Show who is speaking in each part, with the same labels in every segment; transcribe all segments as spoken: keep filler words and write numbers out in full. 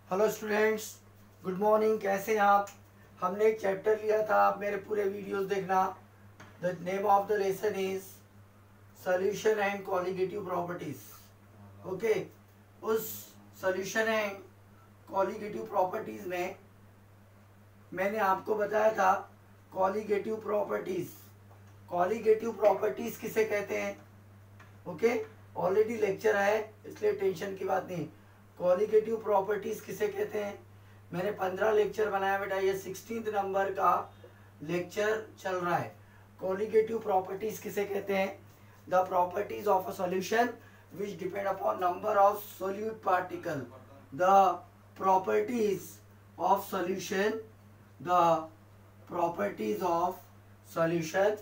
Speaker 1: Hello students, good morning. कैसे हैं आप? हमने एक चैप्टर लिया था, आप मेरे पूरे वीडियोस देखना। The name of the lesson is solution and colligative properties. Okay, उस सॉल्यूशन एंड कॉलिगेटिव प्रॉपर्टीज में मैंने आपको बताया था कॉलिगेटिव प्रॉपर्टीज। कॉलिगेटिव प्रॉपर्टीज किसे कहते हैं? ओके, ऑलरेडी लेक्चर है इसलिए टेंशन की बात नहीं। कॉलिगेटिव प्रॉपर्टीज किसे कहते हैं? मैंने पंद्रह लेक्चर बनाया बेटा, ये सिक्सटीन्थ नंबर का लेक्चर चल रहा है। कॉलिगेटिव प्रॉपर्टीज किसे कहते हैं? The properties of a solution which depend upon number of solute particle. The properties of solution the properties of solution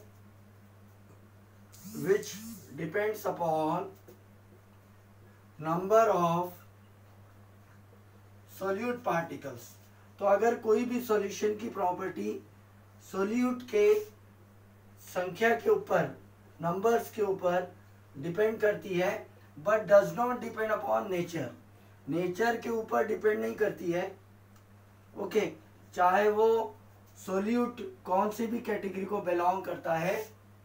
Speaker 1: which depends upon number of solute particles। तो अगर कोई भी सॉल्यूशन की प्रॉपर्टी सोल्यूट के संख्या के ऊपर, नंबर्स के ऊपर डिपेंड करती है, but does not depend upon nature, nature के ऊपर डिपेंड नहीं करती है। ओके okay, चाहे वो सोल्यूट कौन सी भी कैटेगरी को बिलोंग करता है,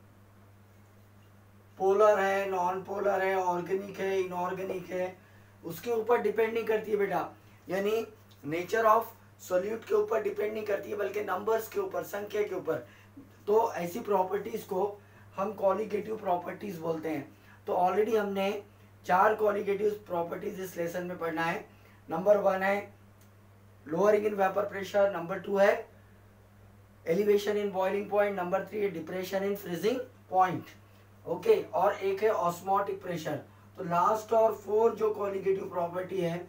Speaker 1: पोलर है, नॉन पोलर है, ऑर्गेनिक है, इनऑर्गेनिक है, उसके ऊपर डिपेंड नहीं करती है बेटा। यानी नेचर ऑफ सॉल्यूट के ऊपर डिपेंड नहीं करती है, बल्कि नंबर्स के ऊपर, संख्या के ऊपर। तो ऐसी प्रॉपर्टीज को हम कॉलिगेटिव प्रॉपर्टीज बोलते हैं। तो ऑलरेडी हमने चार कॉलिगेटिव प्रॉपर्टीज इस लेसन में पढ़ना है। नंबर वन है lowering in vapour pressure, number two है elevation in boiling point, number three है depression in freezing point. Okay okay, और एक है ऑस्मोटिक प्रेशर। तो लास्ट और फोर जो कॉलिगेटिव प्रॉपर्टी है,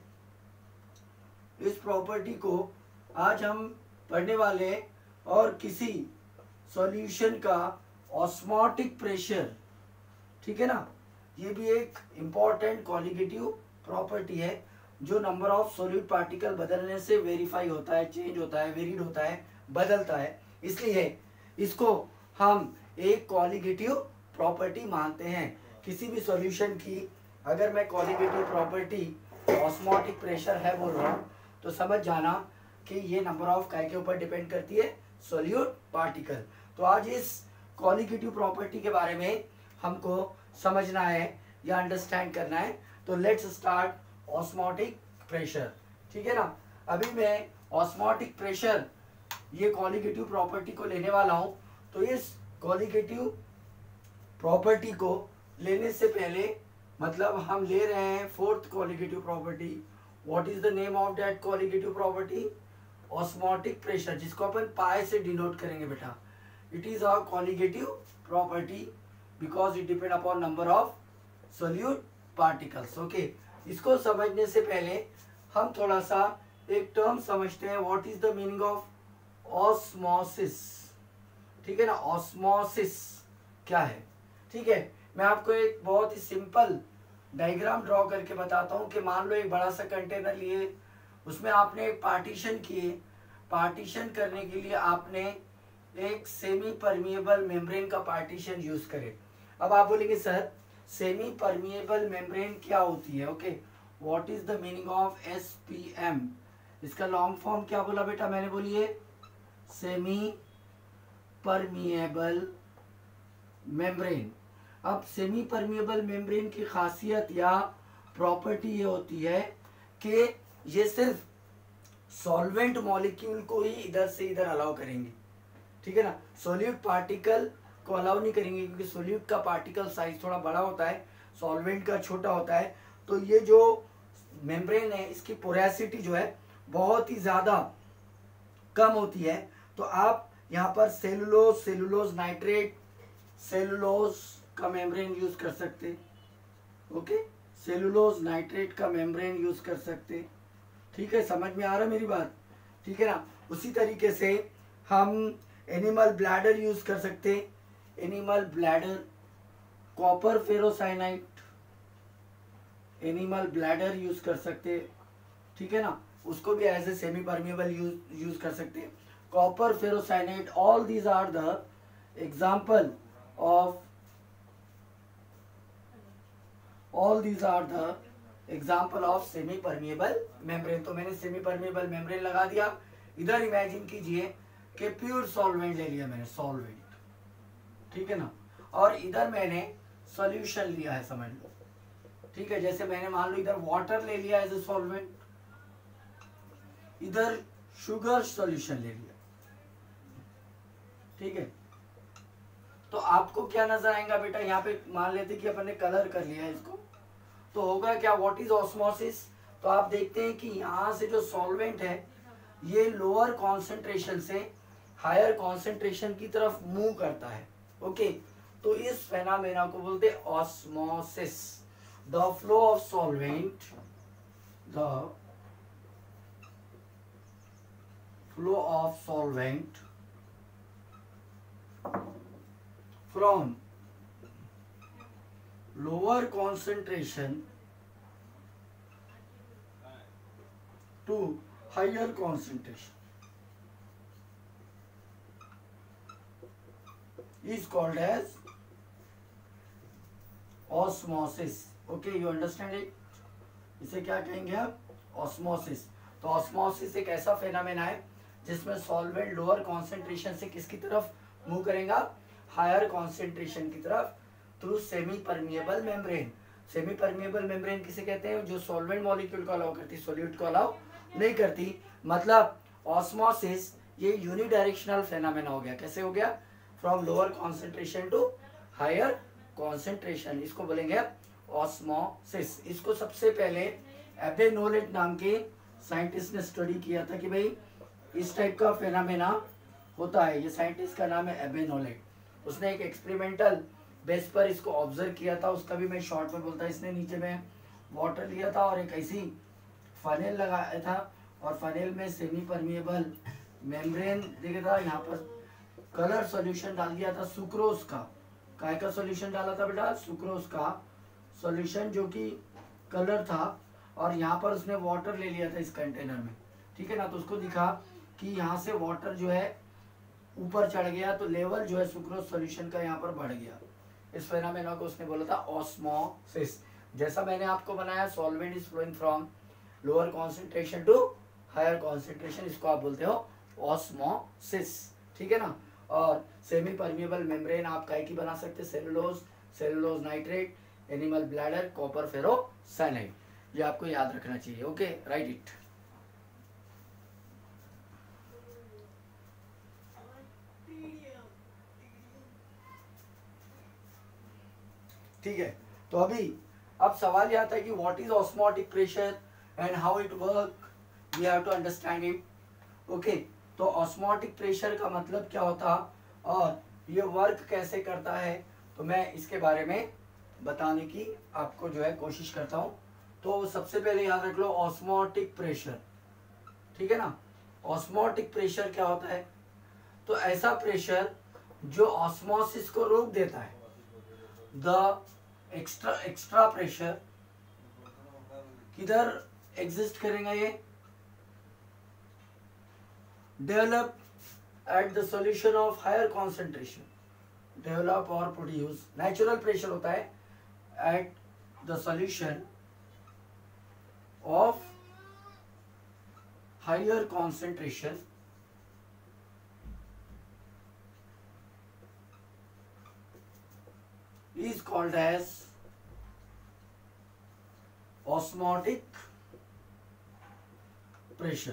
Speaker 1: इस प्रॉपर्टी को आज हम पढ़ने वाले हैं। और किसी सॉल्यूशन का ऑस्मोटिक प्रेशर, ठीक है ना, ये भी एक इम्पॉर्टेंट कॉलिगेटिव प्रॉपर्टी है जो नंबर ऑफ सोल्यूट पार्टिकल बदलने से वेरीफाई होता है, चेंज होता है, वेरीड होता है, बदलता है। इसलिए इसको हम एक कॉलिगेटिव प्रॉपर्टी मानते हैं। किसी भी सॉल्यूशन की अगर मैं कॉलिगेटिव प्रॉपर्टी ऑस्मोटिक प्रेशर है बोल रहा हूँ, तो समझ जाना कि ये नंबर ऑफ काय के ऊपर डिपेंड करती है, सोल्यूट पार्टिकल। तो आज इस कॉलिगेटिव प्रॉपर्टी के बारे में हमको समझना है या अंडरस्टैंड करना है। तो लेट्स स्टार्ट ऑस्मोटिक प्रेशर, ठीक है ना। अभी मैं ऑस्मोटिक प्रेशर ये कॉलिगेटिव प्रॉपर्टी को लेने वाला हूँ। तो इस कॉलिगेटिव प्रॉपर्टी को लेने से पहले, मतलब हम ले रहे हैं fourth colligative property. What is the name of that colligative property? Osmotic pressure, जिसको अपन पाई से डिनोट करेंगे बेटा। It is a colligative property because it depend upon number of solute particles. Okay, इसको समझने से पहले हम थोड़ा सा एक टर्म समझते हैं। What is the meaning of osmosis? ठीक है ना, ऑस्मोसिस क्या है? ठीक है, मैं आपको एक बहुत ही सिंपल डायग्राम ड्रॉ करके बताता हूँ कि मान लो एक बड़ा सा कंटेनर लिए, उसमें आपने एक पार्टीशन किए। पार्टीशन करने के लिए आपने एक सेमी परमिएबल मेम्ब्रेन का पार्टीशन यूज करे। अब आप बोलेंगे सर सेमी परमिएबल मेम्ब्रेन क्या होती है? Okay, what is the meaning of S P M? इसका लॉन्ग फॉर्म क्या बोला बेटा मैंने? बोलिए, सेमी परमिएबल मेम्ब्रेन। अब सेमी परमिएबल मेम्ब्रेन की खासियत या प्रॉपर्टी ये होती है कि ये सिर्फ सॉल्वेंट मॉलिक्यूल को ही इधर से इधर अलाउ करेंगे, ठीक है ना। सोल्यूट पार्टिकल को अलाउ नहीं करेंगे, क्योंकि सोल्यूट का पार्टिकल साइज थोड़ा बड़ा होता है, सॉल्वेंट का छोटा होता है। तो ये जो मेम्ब्रेन है, इसकी पोरेसिटी जो है बहुत ही ज़्यादा कम होती है। तो आप यहाँ पर सेलुलोज, सेलुलोज नाइट्रेट, सेलुलोज का मेम्ब्रेन यूज कर सकते। ओके, सेलुलोज नाइट्रेट का मेम्ब्रेन यूज कर सकते। ठीक है, समझ में आ रहा है मेरी बात? ठीक है ना। उसी तरीके से हम एनिमल ब्लैडर यूज कर सकते। Animal bladder, copper ferrocyanide, animal bladder use कर सकते, ठीक है ना। उसको भी as a semi permeable use use कर सकते। Copper ferrocyanide, all these are the example of all these are the example of semi permeable membrane. तो मैंने सेमी परमिएबल मेम्ब्रेन लगा दिया। इधर इमेजिन कीजिए कि प्योर सॉल्वेंट ले लिया मैंने, सॉल्वेंट, ठीक है ना, और इधर मैंने सॉल्यूशन लिया है, समझ लो, ठीक है। जैसे मैंने मान लो इधर वाटर ले लिया एज ए सॉल्वेंट, इधर शुगर सॉल्यूशन ले लिया, ठीक है। तो आपको क्या नजर आएगा बेटा, यहाँ पे मान लेते कि अपन ने कलर कर लिया है इसको, तो होगा क्या, व्हाट इज ऑस्मोसिस। तो आप देखते हैं कि यहाँ से जो सॉल्वेंट है ये लोअर कॉन्सेंट्रेशन से हायर कॉन्सेंट्रेशन की तरफ मूव करता है, ओके। तो इस फेनामेना को बोलते हैं osmosis. The flow of solvent, the flow of solvent from lower concentration to higher concentration is called as osmosis, okay, you understand it। इसे क्या कहेंगे आप, ऑस्मोसिस। तो ऑस्मोसिस एक ऐसा फेनामेना है जिसमें सॉल्वेंट लोअर कॉन्सेंट्रेशन से किसकी तरफ मूव करेगा, हायर कॉन्सेंट्रेशन की तरफ, through semi permeable membrane. Semi permeable membrane किसे कहते हैं, जो सॉल्वेंट मॉलिक्यूल को अलाउ करती, सॉल्यूट को अलाउ नहीं करती। मतलब ऑस्मोसिस ये यूनिडायरेक्शनल फेनामेना हो गया। कैसे हो गया, from lower concentration to higher concentration, इसको बोलेंगे ऑस्मोसिस। इसको सबसे पहले एबे नोलेट नाम के साइंटिस्ट ने स्टडी किया था कि भाई इस टाइप का फेनामेना होता है। ये साइंटिस्ट का नाम है एबे नोलेट। उसने एक एक्सपेरिमेंटल बेस पर इसको ऑब्जर्व किया था, उसका भी मैं शॉर्ट में बोलता। इसने नीचे में वाटर लिया था और एक ऐसी फनेल लगाया था, और फनेल में सेमी परमिएबल मेम्ब्रेन देखा था, यहाँ पर कलर सॉल्यूशन डाल दिया था, सुक्रोज का। काय का सॉल्यूशन डाला था बेटा, सुक्रोज का सॉल्यूशन जो कि कलर था, और यहाँ पर उसने वाटर ले लिया था इस कंटेनर में, ठीक है ना। तो उसको दिखा कि यहाँ से वाटर जो है ऊपर चढ़ गया, तो लेवल जो है सुक्रोज सॉल्यूशन का यहाँ पर बढ़ गया। इस फेनोमेना को उसने बोला था ऑस्मोसिस। जैसा मैंने आपको बनाया, solvent is flowing from lower concentration to higher concentration, इसको आप बोलते हो ऑस्मोसिस, ठीक है ना। और सेमी परमिएबल मेम्ब्रेन आप काय की बना सकते हैं, cellulose, cellulose nitrate, animal bladder, copper ferrocyanide. ये आपको याद रखना चाहिए, ओके, राइट इट। ठीक है, तो अभी अब सवाल यह आता है कि what is osmotic pressure and how it work, we have to understand it, okay. तो ऑस्मोटिक प्रेशर का मतलब क्या होता और ये वर्क कैसे करता है, तो मैं इसके बारे में बताने की आपको जो है कोशिश करता हूँ। तो सबसे पहले याद रख लो ऑस्मोटिक प्रेशर, ठीक है ना। ऑस्मोटिक प्रेशर क्या होता है, तो ऐसा प्रेशर जो ऑस्मोसिस को रोक देता है। द एक्स्ट्रा एक्स्ट्रा प्रेशर किधर एग्जिस्ट करेगा, ये develop at the solution of higher concentration, develop और प्रोड्यूस। नेचुरल प्रेशर होता है at the solution of higher concentration is called as osmotic pressure।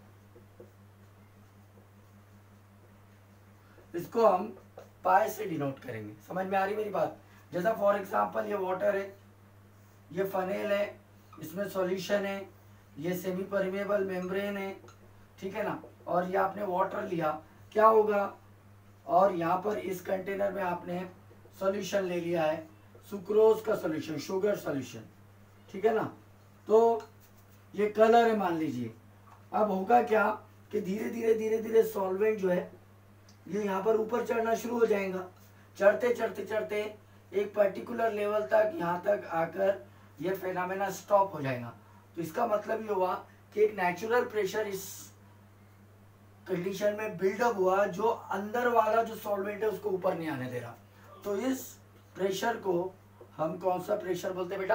Speaker 1: इसको हम पाई से डिनोट करेंगे, समझ में आ रही मेरी बात। जैसा फॉर एग्जांपल ये वाटर है, ये फनेल है, इसमें सॉल्यूशन है, ये सेमी परमिएबल मेम्ब्रेन है, ठीक है ना। और ये आपने वाटर लिया, क्या होगा, और यहाँ पर इस कंटेनर में आपने सॉल्यूशन ले लिया है, सुक्रोज का सॉल्यूशन, शुगर सॉल्यूशन, ठीक है ना। तो ये कलर है मान लीजिए। अब होगा क्या कि धीरे धीरे धीरे धीरे सॉल्वेंट जो है ये यहाँ पर ऊपर चढ़ना शुरू हो जाएगा। चढ़ते चढ़ते चढ़ते एक पर्टिकुलर लेवल तक यहाँ तक आकर ये फेनामेना स्टॉप हो जाएगा। तो इसका मतलब ये हुआ कि एक नेचुरल प्रेशर इस कंडीशन में बिल्डअप हुआ, जो अंदर वाला जो सॉल्वेंट है उसको ऊपर नहीं आने दे रहा। तो इस प्रेशर को हम कौन सा प्रेशर बोलते हैं बेटा,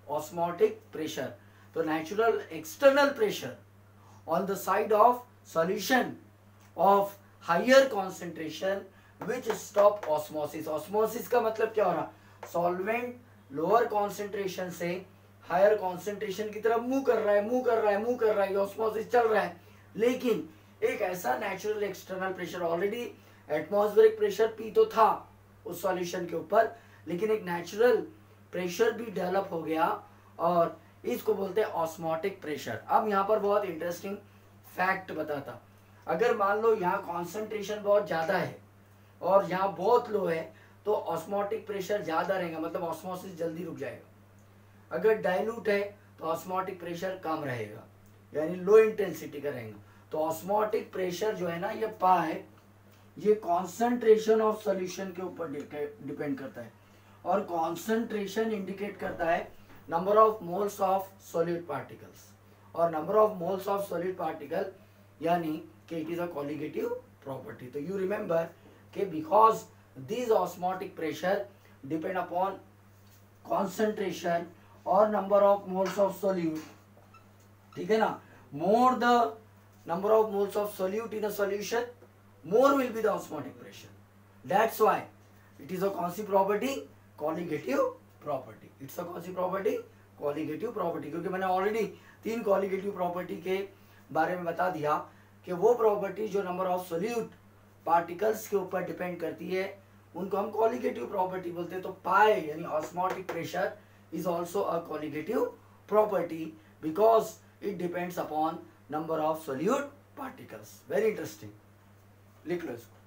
Speaker 1: ऑस्मोटिक प्रेशर। तो natural external pressure on the side of solution of higher concentration which stop osmosis. Osmosis का मतलब क्या हो रहा, सॉल्वेंट लोअर कॉन्सेंट्रेशन से हायर कॉन्सेंट्रेशन की तरफ मूव कर रहा है मूव कर रहा है मूव कर रहा है, ऑस्मोसिस चल रहा है। लेकिन एक ऐसा natural external pressure, already atmospheric pressure P तो था उस सॉल्यूशन के ऊपर, लेकिन एक नेचुरल प्रेशर भी डेवलप हो गया और इसको बोलते हैं ऑस्मोटिक प्रेशर। अब यहाँ पर बहुत इंटरेस्टिंग फैक्ट बताता, अगर मान लो यहाँ कॉन्सेंट्रेशन बहुत ज्यादा है और यहाँ बहुत लो है तो ऑस्मोटिक प्रेशर ज्यादा रहेगा, मतलब ऑस्मोसिस जल्दी रुक जाएगा। अगर डाइल्यूट है तो ऑस्मोटिक प्रेशर कम रहेगा, यानी लो इंटेंसिटी का रहेगा। तो ऑस्मोटिक प्रेशर जो है ना, ये पाए ये कॉन्सेंट्रेशन ऑफ सॉल्यूशन के ऊपर डिपेंड करता है, और कॉन्सेंट्रेशन इंडिकेट करता है number of moles of solid particles, और number of moles of solid particle यानी कि it is a colligative property. तो यू रिमेंबर कि because this osmotic pressure depend upon concentration और number of moles of solute, ठीक है ना, more the number of moles of solute in a solution, more will be the osmotic pressure. That's why it is a कौन सी property, colligative property. It's a कौन सी property, colligative property. क्योंकि मैंने already तीन colligative property के बारे में बता दिया कि वो property जो number of solute particles के ऊपर depend करती है उनको हम colligative property बोलते हैं। तो pi यानी osmotic pressure is also a colligative property because it depends upon number of solute particles. Very interesting, लिख लो इसको।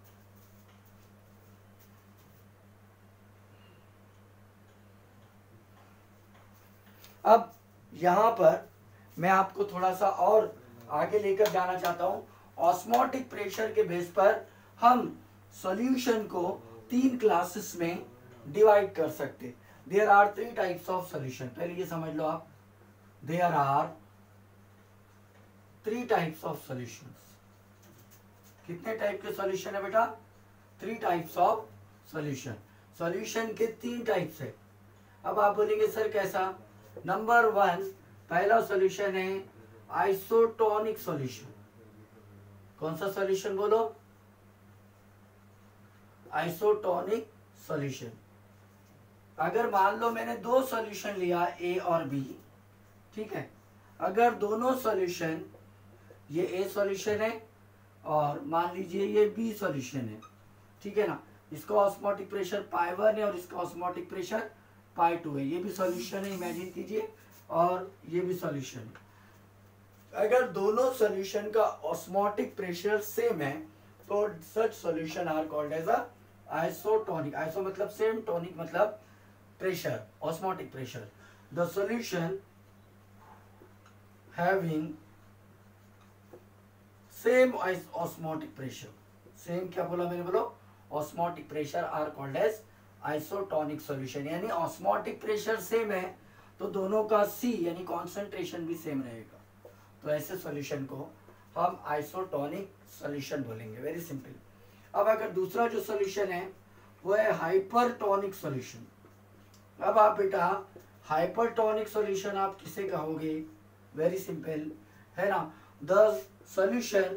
Speaker 1: अब यहां पर मैं आपको थोड़ा सा और आगे लेकर जाना चाहता हूं। ऑस्मोटिक प्रेशर के बेस पर हम सॉल्यूशन को तीन क्लासेस में डिवाइड कर सकते। There are three types of solution. पहले ये समझ लो आप, there are three types of solutions. कितने टाइप के सॉल्यूशन है बेटा? Three types of solution. Solution के तीन टाइप्स है। अब आप बोलेंगे सर कैसा? नंबर वन, पहला सॉल्यूशन है आइसोटोनिक सॉल्यूशन। कौन सा सॉल्यूशन बोलो? Isotonic solution. अगर मान लो मैंने दो सॉल्यूशन लिया ए और बी, ठीक है, अगर दोनों सॉल्यूशन, ये ए सॉल्यूशन है और मान लीजिए ये बी सॉल्यूशन है, ठीक है ना, इसका ऑस्मोटिक प्रेशर पाई वन है और इसका ऑस्मोटिक प्रेशर पाई टू है, ये भी सॉल्यूशन है, इमेजिन कीजिए, और ये भी सॉल्यूशन है। अगर दोनों सॉल्यूशन का ऑस्मोटिक प्रेशर सेम है तो such solution are called as a isotonic. Iso मतलब सेम, टोनिक मतलब pressure, osmotic pressure. The solution having same osmotic pressure, same क्या बोला मैंने, बोलो osmotic pressure are called as isotonic solution. यानी ऑस्मोटिक प्रेशर सेम है तो दोनों का सी यानी कॉन्सेंट्रेशन भी सेम रहेगा, तो ऐसे सॉल्यूशन को हम आइसोटोनिक सॉल्यूशन बोलेंगे। Very simple. अब अगर दूसरा जो सॉल्यूशन है वो है हाइपरटोनिक सॉल्यूशन। अब आप बेटा हाइपरटोनिक सॉल्यूशन आप किसे कहोगे? वेरी सिंपल है ना, the solution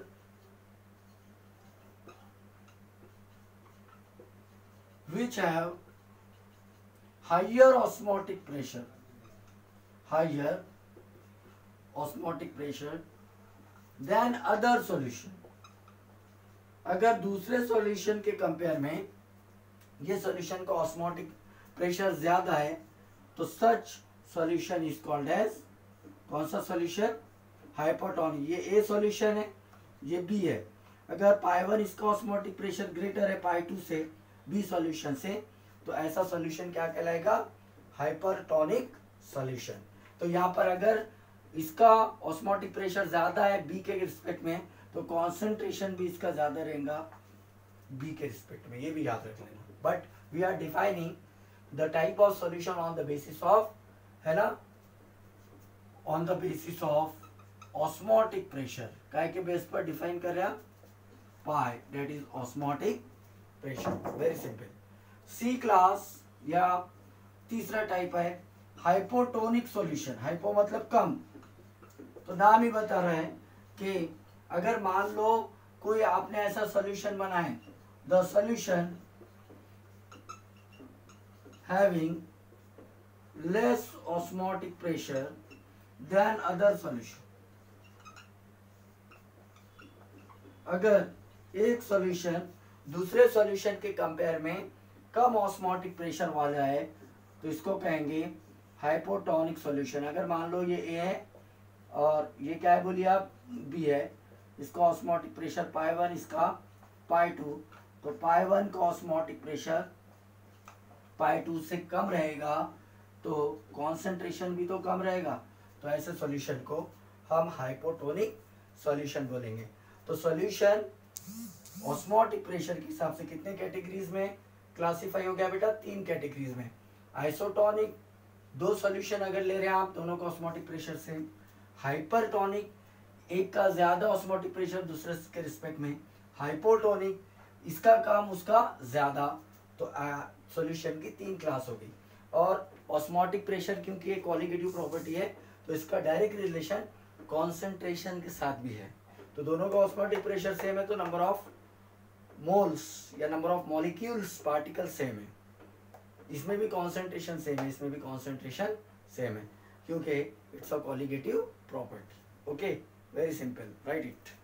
Speaker 1: which have higher osmotic pressure, higher osmotic pressure than other solution। अगर दूसरे सॉल्यूशन के कंपेयर में ये सॉल्यूशन का ऑस्मोटिक प्रेशर ज्यादा है तो such solution is called as, कौन सा सॉल्यूशन? हाइपरटोनिक। ये ए सॉल्यूशन है, ये बी है। अगर पाई वन इसका ऑस्मोटिक प्रेशर ग्रेटर है पाई टू से, बी सॉल्यूशन से, तो ऐसा सॉल्यूशन क्या कहलाएगा? Hypertonic solution. तो यहाँ पर अगर इसका ऑस्मोटिक प्रेशर ज्यादा है बी के रिस्पेक्ट में तो कॉन्सेंट्रेशन भी इसका ज्यादा रहेगा बी के रिस्पेक्ट में, ये भी याद रख लेना। But we are defining the type of solution on the basis of, है ना, on the basis of osmotic pressure. काय के बेस पर डिफाइन कर रहा pi, that is osmotic pressure. Very simple. C class या तीसरा टाइप है हाइपोटोनिक सॉल्यूशन, हाइपो मतलब कम, तो नाम ही बता रहा है कि अगर मान लो कोई आपने ऐसा सॉल्यूशन बनाए, the solution having less osmotic pressure than other solution, अगर एक सॉल्यूशन दूसरे सॉल्यूशन के कंपेयर में कम ऑस्मोटिक प्रेशर वाला है तो इसको कहेंगे हाइपोटोनिक सॉल्यूशन। अगर मान लो ये ए है और ये क्या है बोलिए आप, बी है, इसका ऑस्मोटिक प्रेशर पाई वन, इसका पाई टू, तो पाई वन का ऑस्मोटिक प्रेशर पाई टू से कम रहेगा तो कॉन्सेंट्रेशन भी तो कम रहेगा, तो ऐसे सॉल्यूशन को हम हाइपोटोनिक सॉल्यूशन बोलेंगे। तो सॉल्यूशन ऑस्मोटिक प्रेशर के हिसाब से कितने कैटेगरीज में क्लासिफाई हो गया बेटा, तीन कैटेगरीज में। आइसोटोनिक, दो सॉल्यूशन अगर ले रहे हैं आप, दोनों का ऑस्मोटिक प्रेशर सेम। हाइपरटोनिक, एक का ज्यादा ऑस्मोटिक प्रेशर दूसरे के रिस्पेक्ट में। हाइपोटोनिक, इसका कम उसका ज्यादा। तो सॉल्यूशन की तीन क्लास हो गई। और ऑस्मोटिक प्रेशर क्योंकि एक कॉलिगेटिव प्रॉपर्टी है तो इसका डायरेक्ट रिलेशन कॉन्सेंट्रेशन के साथ भी है। तो दोनों का ऑस्मोटिक प्रेशर सेम है तो नंबर ऑफ मोल्स या number of molecules particle same है। इसमें भी कॉन्सेंट्रेशन सेम है, इसमें भी कॉन्सेंट्रेशन सेम है क्योंकि it's a colligative property. Okay, very simple, write it.